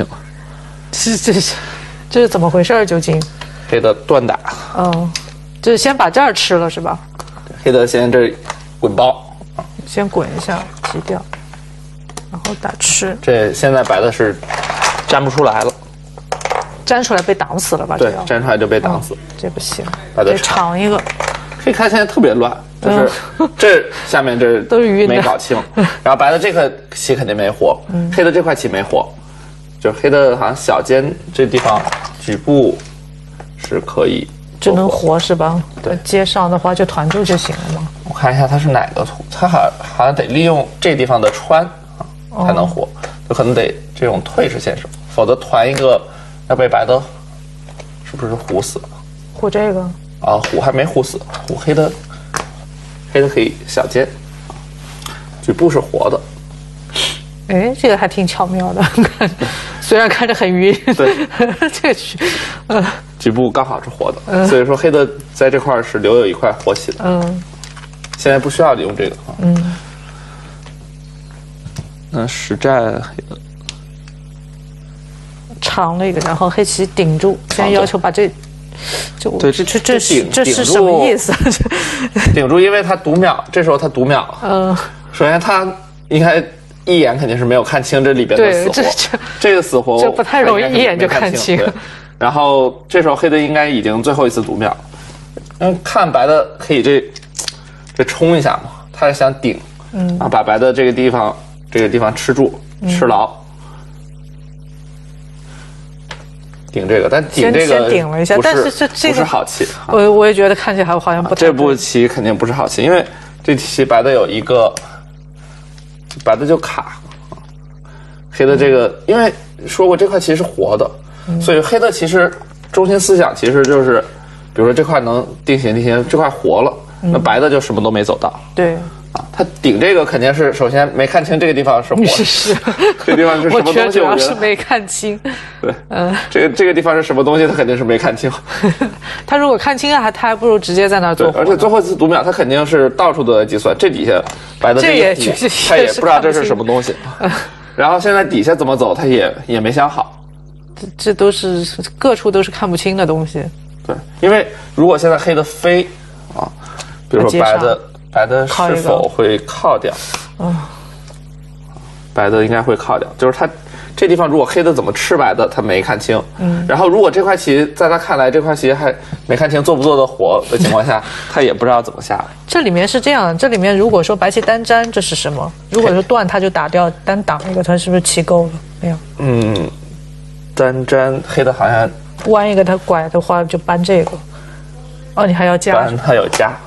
这是怎么回事？究竟黑的断打， 就是先把这儿吃了是吧？ 黑的先这滚包， 先滚一下击掉，然后打吃。 这现在白的是粘不出来了， 粘出来被挡死了吧？ 对，粘出来就被挡死， 这不行， 得长一个。 可以看现在特别乱，就是这下面这都是晕的， 没搞清，然后白的这个棋肯定没活，黑的这块棋没活。就是黑的好像小尖这地方局部是可以就能活是吧？对，接上的话就团住就行了嘛。 我看一下它是哪个图，它好像得利用这地方的穿才能活，就可能得这种退是先手，否则团一个要被白的是不是糊死了？ 糊这个啊，糊还没糊死，糊黑的可以小尖，局部是活的。 哎，这个还挺巧妙的，虽然看着很晕。 对， 这个局部刚好是活的，所以说黑的在这块是留有一块活棋的。现在不需要用这个啊。那实战黑的长了一个，然后黑棋顶住，先要求把这。 对， 这是什么意思？ 顶住，因为他读秒，这时候他读秒。首先他应该。一眼肯定是没有看清这里边的死活，这个死活这不太容易一眼就看清。 然后这时候黑的应该已经最后一次读秒， 看白的可以这冲一下嘛，他想顶，把白的这个地方吃住，吃牢。顶这个，但顶这个先顶了一下，但是这个不是好棋。 我也觉得看起来好像不太对。 这步棋肯定不是好棋，因为这棋白的有一个白的就卡，黑的这个因为说过这块棋是活的，所以黑的其实中心思想其实就是，比如说这块能定型，这块活了，那白的就什么都没走到。 对。 他顶这个肯定是首先没看清这个地方是活的， 是这个地方是什么东西？ 我主要是没看清。 对，这个地方是什么东西？他肯定是没看清。 他如果看清了，他还不如直接在那儿做活。 而且最后一次读秒，他肯定是到处都在计算。这底下白的这个虎，他也不知道这是什么东西。然后现在底下怎么走，他也没想好。 这都是各处都是看不清的东西。 对，因为如果现在黑的飞啊，比如说白的是否会靠掉？白的应该会靠掉，就是他这地方如果黑的怎么吃白的，他没看清。然后如果这块棋在他看来这块棋还没看清做不做得活的情况下，他也不知道怎么下来。 这里面是这样，这里面如果说白棋单粘，这是什么？如果说断，他就打掉单挡一个，他是不是棋够了？没有。 单粘黑的好像弯一个，他拐的话就搬这个。哦，你还要加？ 搬他有加。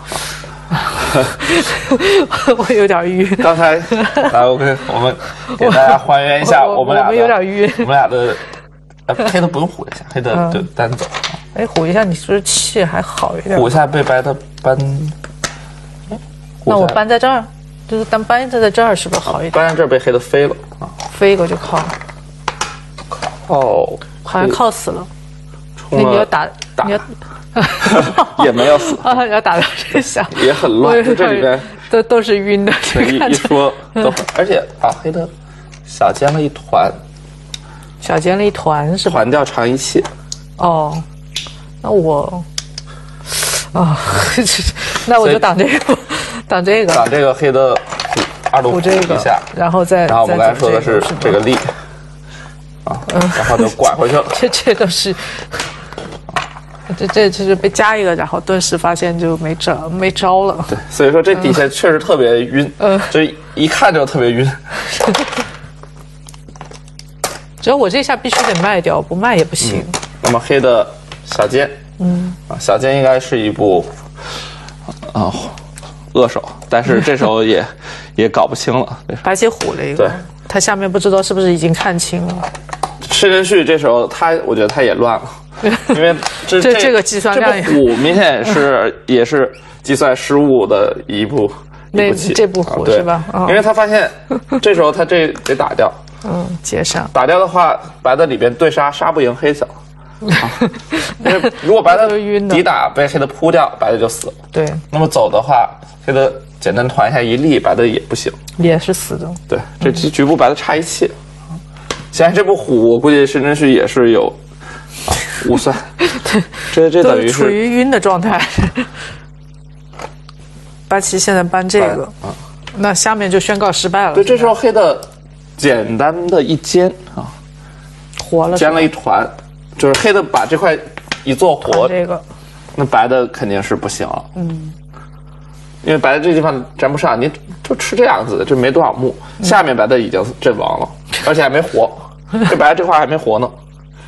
我有点晕。 刚才来，我们给大家还原一下我们俩有点晕。 我们俩的黑的不用唬一下，黑的就单走。 哎，唬一下，你是不是气还好一点？ 唬一下被白的搬。 那我搬在这儿，就是单搬在这儿是不是好一点？ 搬在这儿被黑的飞了啊！ 飞一个就靠。 哦， 好像靠死了。你要打，你要。 也没有死啊！要打到这下也很乱，这里边都是晕的。 一说都，而且黑的小尖了一团， 小尖了一团是吧？ 团掉长一气。 哦，那我那我就挡这个，挡这个， 挡这个黑的二路虎这个一下， 然后我们刚才说的是这个力然后就拐回去了。 这都是。这就是被加一个，然后顿时发现就没招了。 对，所以说这底下确实特别晕，这一看就特别晕。 只要我这下必须得卖掉，不卖也不行。 那么黑的小尖，小尖应该是一步恶手，但是这时候也搞不清了。 白棋虎了一个，他下面不知道是不是已经看清了。 申真谞这时候我觉得他也乱了。因为这个计算量这步虎明显也是计算失误的一步棋， 这步虎是吧？ 因为他发现这时候他这得打掉， 接上打掉的话，白的里边对杀不赢黑小，因为如果白的底打被黑的扑掉，白的就死了。 对， 那么走的话，黑的简单团一下一立，白的也不行， 也是死的。 对，这局部白的差一气。现在这步虎，我估计申真谞也是有。误算，这等于是处于晕的状态。白棋现在搬这个，那下面就宣告失败了。 对，这时候黑的简单的一尖活了， 尖了一团，就是黑的把这块一做活， 这个， 那白的肯定是不行了。因为白的这地方粘不上，你就吃这样子，这没多少目，下面白的已经阵亡了，而且还没活，这白的这块还没活呢。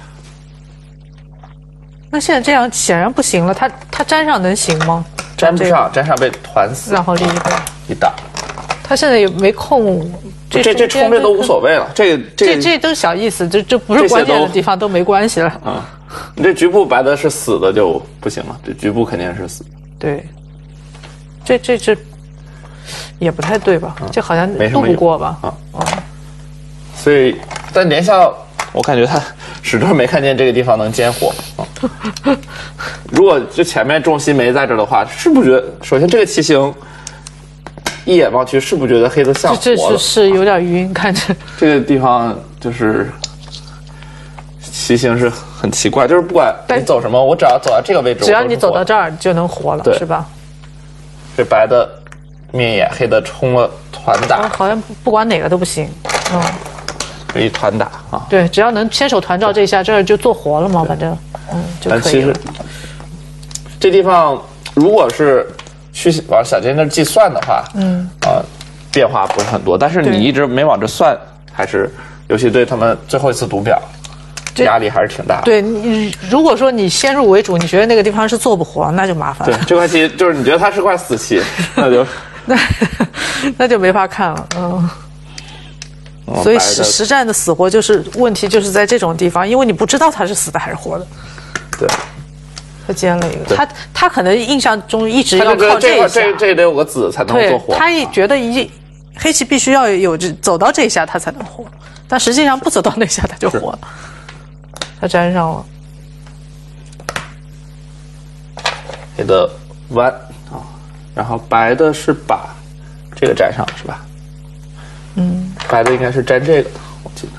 那现在这样显然不行了，他粘上能行吗？ 粘不上，粘上被团死， 然后一打。 他现在也没空， 这冲这都无所谓了，这都小意思，这不是关键的地方都没关系了。 你这局部白的是死的就不行了，这局部肯定是死。 对，这也不太对吧？这好像斗不过吧？ 所以但连笑。我感觉他始终没看见这个地方能尖活。如果就前面重心没在这儿的话，是不是觉得首先这个棋形一眼望去是不是觉得黑的像活了？ 这是有点晕，看着这个地方就是棋形是很奇怪，就是不管你走什么，我只要走到这个位置， 只要你走到这儿就能活了，是吧？ 这白的面眼，黑的冲了团打， 好像不管哪个都不行。 一团打对，只要能先手团照这一下，这儿就做活了嘛，反正就可以了。 其实这地方如果是去往小尖那计算的话，变化不是很多，但是你一直没往这算，还是尤其对他们最后一次读表，压力还是挺大的。 对，你如果说你先入为主，你觉得那个地方是做不活，那就麻烦了。 对，这块棋就是你觉得它是块死棋，那就那就没法看了。所以实战的死活就是问题，就是在这种地方，因为你不知道它是死的还是活的。 对， 他尖了一个，他可能印象中一直要靠这一下， 这得有个子才能做活。 他觉得黑棋必须要有走到这一下他才能活，但实际上不走到那下他就活了，他粘上了。 黑的弯啊，然后白的是把这个粘上是吧？白的应该是粘这个的，我记得。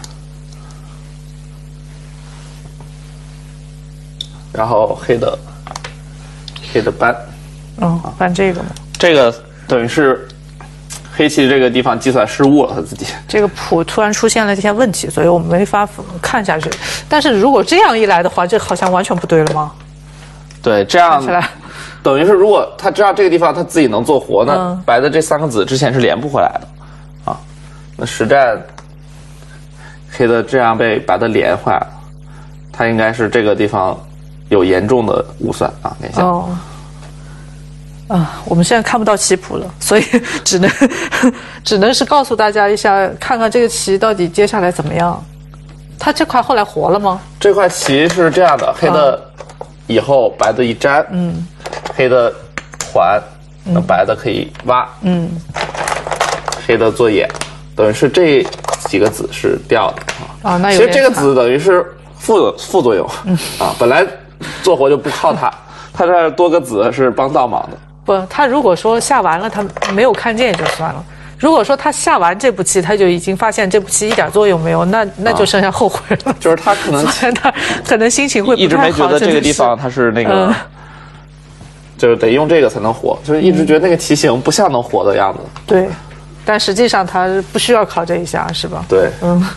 然后黑的搬， 搬这个嘛。 这个等于是黑棋这个地方计算失误了，他自己。 这个谱突然出现了这些问题，所以我们没法看下去。但是如果这样一来的话，这好像完全不对了吗？ 对，这样等于是如果他知道这个地方他自己能做活呢，白的这3个子之前是连不回来的啊。那实战黑的这样被白的连回来了，他应该是这个地方有严重的误算啊，连下。 我们现在看不到棋谱了，所以只能是告诉大家一下，看看这个棋到底接下来怎么样。他这块后来活了吗？ 这块棋是这样的，黑的以后白的一粘，黑的还，那白的可以挖，黑的做眼，等于是这几个子是掉的啊。 那有其实这个子等于是副作用啊，本来做活就不靠它，它这多个子是帮倒忙的。 不，他如果说下完了，他没有看见也就算了。如果说他下完这步棋，他就已经发现这步棋一点作用没有，那就剩下后悔了。 就是他可能心情会不太好， 一直没觉得这个地方他是那个，就是得用这个才能活，就是一直觉得那个棋形不像能活的样子。 对，但实际上他不需要靠这一下，是吧？ 对，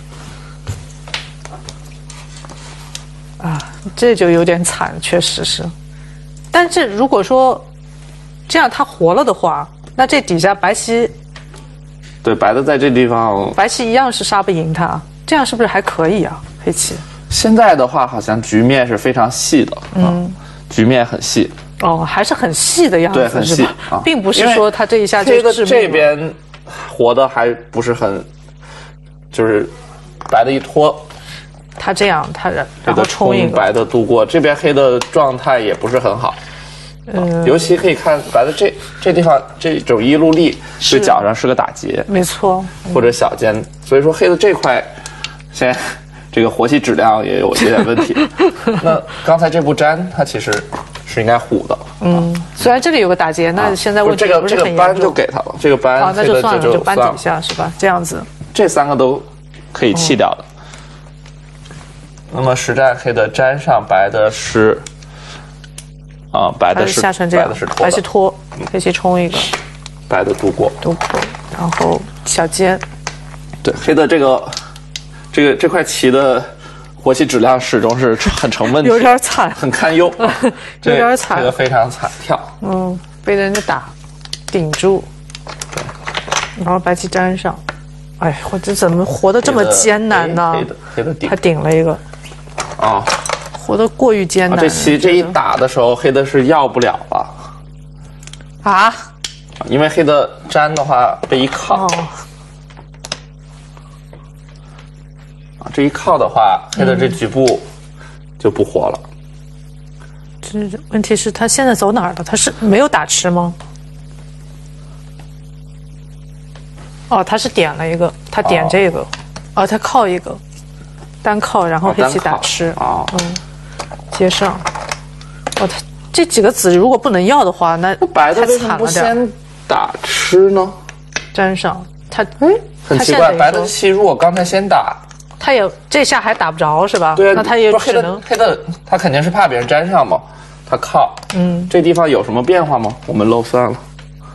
这就有点惨，确实是。但是如果说这样他活了的话，那这底下白棋， 对，白的在这地方， 白棋一样是杀不赢他，这样是不是还可以啊？黑棋现在的话，好像局面是非常细的，局面很细。 还是很细的样子， 对，很细啊，并不是说他这一下就致命。 这边活的还不是很，就是白的一拖。 他这样，然后冲一个， 白的度过，这边黑的状态也不是很好，尤其可以看白的这地方这种一路力对角上是个打劫， 没错， 或者小尖，所以说黑的这块现在这个活棋质量也有点问题。那刚才这步粘它其实是应该虎的， 虽然这里有个打劫，那现在问题不是很严重。 这个搬就给他了，这个搬那就算了，就搬底下是吧？这样子， 这3个都可以弃掉的。那么实战黑的粘上，白的是白的是下成这样，白棋拖，黑棋冲一个， 白的度过， 然后小尖。 对，黑的这块棋的活棋质量始终是很成问题， 有点惨， 很堪忧， 有点惨， 这个非常惨跳， 被人家顶住，然后白棋粘上，哎，我这怎么活得这么艰难呢？ 黑的顶， 他顶了一个。活得过于艰难。 这棋这一打的时候，黑的是要不了了。因为黑的粘的话被一靠。这一靠的话，黑的这局部就不活了。 这问题是他现在走哪儿了？他是没有打吃吗？他是点了一个，他点这个，他靠一个。单靠，然后黑棋打吃，接上，他这几个子如果不能要的话，那白的为什么不先打吃呢？ 粘上， 很奇怪，白的棋如果刚才先打， 他也这下还打不着是吧？ 对， 那他也只能黑的，他肯定是怕别人粘上嘛，他靠，这地方有什么变化吗？我们漏算了，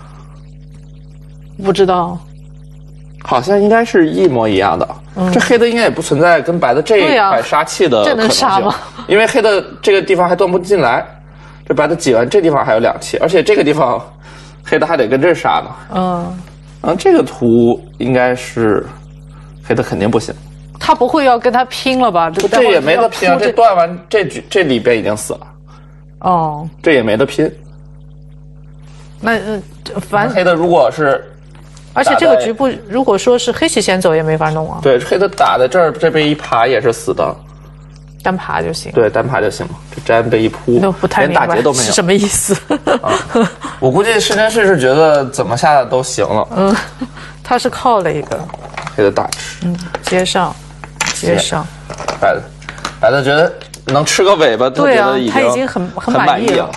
不知道。 好像应该是一模一样的，这黑的应该也不存在跟白的这一块杀气的可能性， 这能杀吗？ 因为黑的这个地方还断不进来， 这白的挤完，这地方还有2棋，而且这个地方黑的还得跟这杀呢。这个图应该是黑的肯定不行。 他不会要跟他拼了吧？ 这也没得拼啊！这断完这里边已经死了。 哦， 这也没得拼。 那反正黑的如果是， 而且这个局部如果说是黑棋先走也没法弄啊。 对，黑的打在这儿，这边一爬也是死的。 单爬就行。 对，单爬就行了。这粘被一铺， 都不太连打劫都没有， 是什么意思？ 我估计申真谥是觉得怎么下都行了。 他是靠了一个黑的大吃。 接上。 白的觉得能吃个尾巴， 对啊，他已经很满意了。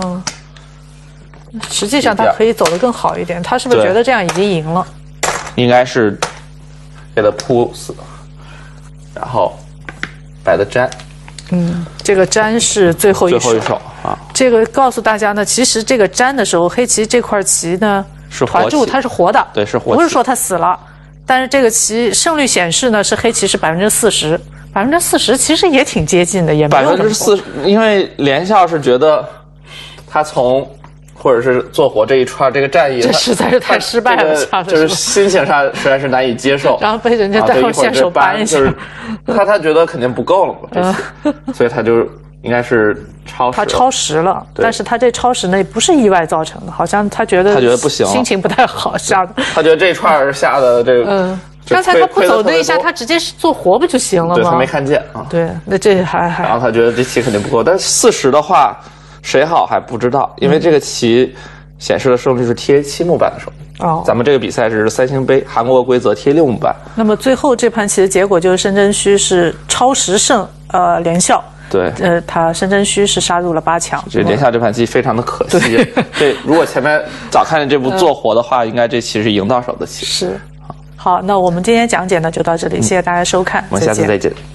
实际上他可以走得更好一点。他是不是觉得这样已经赢了？ 应该是给他扑死，然后白的粘。 这个粘是最后一手啊。 这个告诉大家呢，其实这个粘的时候，黑棋这块棋呢是团住，它是活的， 对，是活棋， 不是说它死了。但是这个棋胜率显示呢是黑棋是40%，40%其实也挺接近的，也没有 40%，因为连笑是觉得他从或者是做活这一串这个战役， 这实在是太失败了， 就是心情上实在是难以接受， 然后被人家再先手扳一下， 就是他觉得肯定不够了嘛，所以他就应该是超时， 他超时了，但是他这超时呢也不是意外造成的，好像他觉得不行， 心情不太好下的， 他觉得这串下的这个， 刚才他不走那一下，他直接做活不就行了吗？ 对，他没看见啊。 对，那这还， 然后他觉得这棋肯定不够，但40的话谁好还不知道，因为这个棋显示的胜率是 TA7 木板的胜率。咱们这个比赛是3星杯，韩国规则 TA6 木板。 那么最后这盘棋的结果就是申真谞是超时胜连笑。 对， 他申真谞是杀入了8强。 这连下这盘棋非常的可惜。对，如果前面早看见这步做活的话，应该这棋是赢到手的棋。 是。好，那我们今天讲解呢就到这里，谢谢大家收看， 我们下次再见。